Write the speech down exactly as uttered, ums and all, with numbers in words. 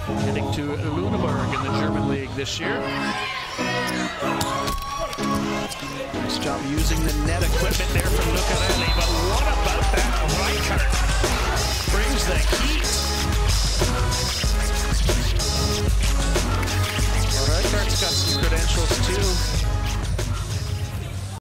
heading to Lüneburg in the German league this year. Nice job using the net equipment there from Lucarelli, but